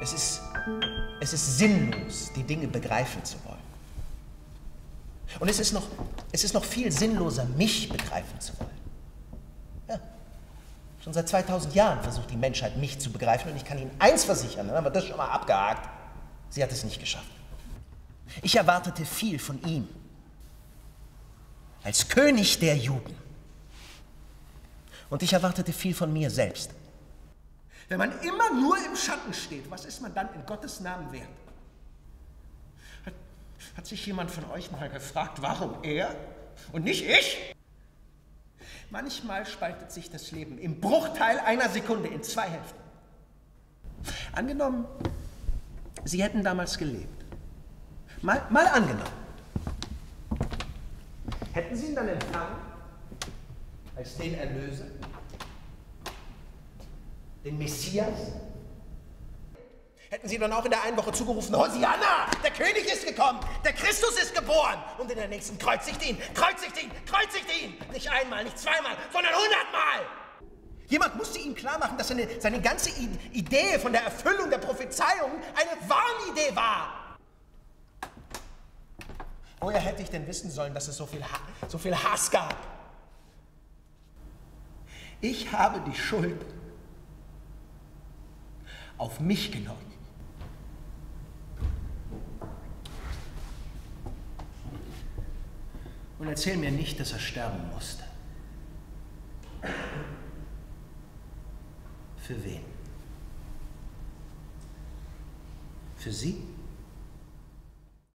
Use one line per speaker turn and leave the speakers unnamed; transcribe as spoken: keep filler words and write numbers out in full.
Es ist, es ist sinnlos, die Dinge begreifen zu wollen. Und es ist noch, es ist noch viel sinnloser, mich begreifen zu wollen. Ja. Schon seit zweitausend Jahren versucht die Menschheit, mich zu begreifen. Und ich kann Ihnen eins versichern, dann haben wir das schon mal abgehakt. Sie hat es nicht geschafft. Ich erwartete viel von ihm. Als König der Juden. Und ich erwartete viel von mir selbst. Wenn man immer nur im Schatten steht, was ist man dann in Gottes Namen wert? Hat, hat sich jemand von euch mal gefragt, warum er und nicht ich? Manchmal spaltet sich das Leben im Bruchteil einer Sekunde in zwei Hälften. Angenommen, Sie hätten damals gelebt. Mal, mal angenommen. Hätten Sie ihn dann empfangen als den Erlöser? Den Messias? Hätten Sie dann auch in der einen Woche zugerufen, Hosianna, der König ist gekommen, der Christus ist geboren. Und in der nächsten kreuzigt ihn, kreuzigt ihn, kreuzigt ihn. Nicht einmal, nicht zweimal, sondern hundertmal. Jemand musste ihm klar machen, dass seine, seine ganze Idee von der Erfüllung der Prophezeiung eine Wahnidee war. Woher hätte ich denn wissen sollen, dass es so viel, ha so viel Hass gab? Ich habe die Schuld auf mich genommen. Und erzähl mir nicht, dass er sterben musste. Für wen? Für Sie?